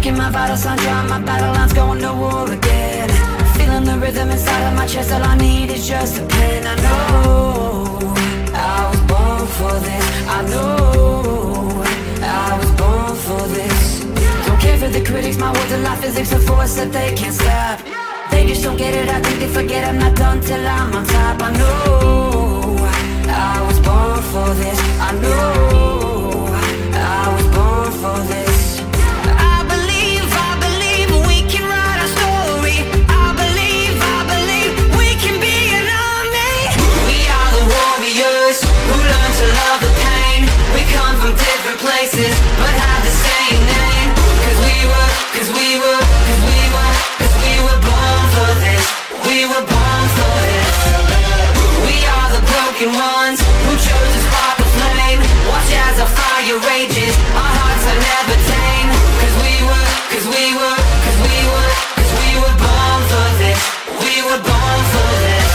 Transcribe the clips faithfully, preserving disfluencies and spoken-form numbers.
checking my vital signs, drawing my battle lines, going to war again. Feeling the rhythm inside of my chest, all I need is just a pen. I know I was born for this. I know I was born for this. Don't care for the critics, my words are like physics, a force that they can't stop. They just don't get it, I think they forget I'm not done till I'm on top. I know I was born for this. I know I was born for this. I believe, I believe we can write our story. I believe, I believe we can be an army. We are the warriors who learn to love the pain. We come from different places but have the same name. Cause we were, cause we were, cause we were, cause we were born for this. We were born for this. We are the broken ones who chose to spark a flame. Watch as our fire rages, our hearts are never tame. Cause we were, cause we were, cause we were, cause we were born for this. We were born for this.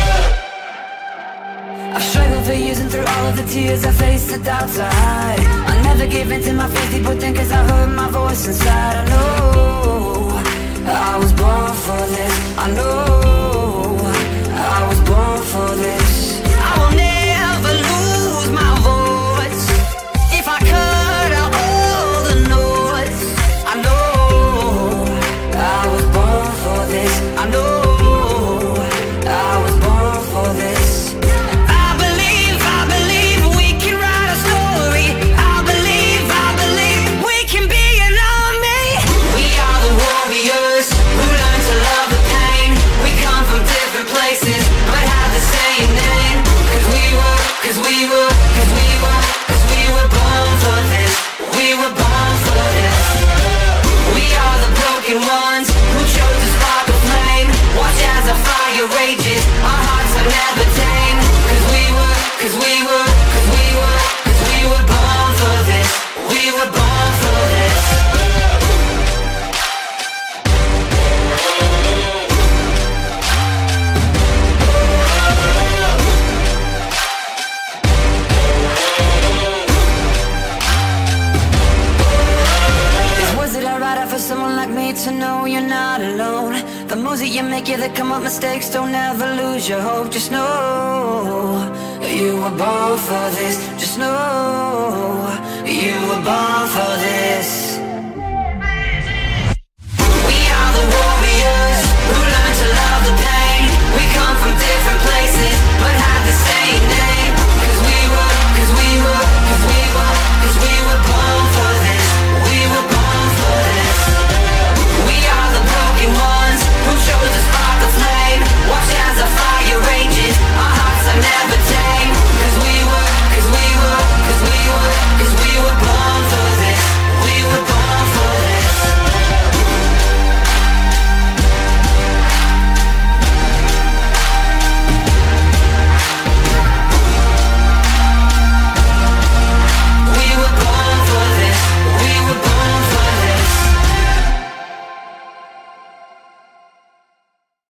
I've struggled for years and through all of the tears I faced the doubts I hide. I never gave in to my fears deep within, cause I heard my voice inside. I know I was born for this. I know I was born for this. I will never lose my voice. If I cut out all the noise, I know I was born for this. I know I was born for this. I believe, I believe we can write a story. I believe, I believe we can be an army. We are the warriors who learn to love the pain. We come from different places but have the same name. Cause we were, cause we were, cause we were, cause we were born for this. We were born for this. We are the broken ones who chose to spark a flame. Watch as our fire rages, our hearts are never tame. Cause we were, cause we were, cause we were, cause we were born for this. We were born for this. Someone like me to know you're not alone. The moves that you make, yeah, they come up mistakes. Don't ever lose your hope. Just know you were born for this. Just know you were born for this.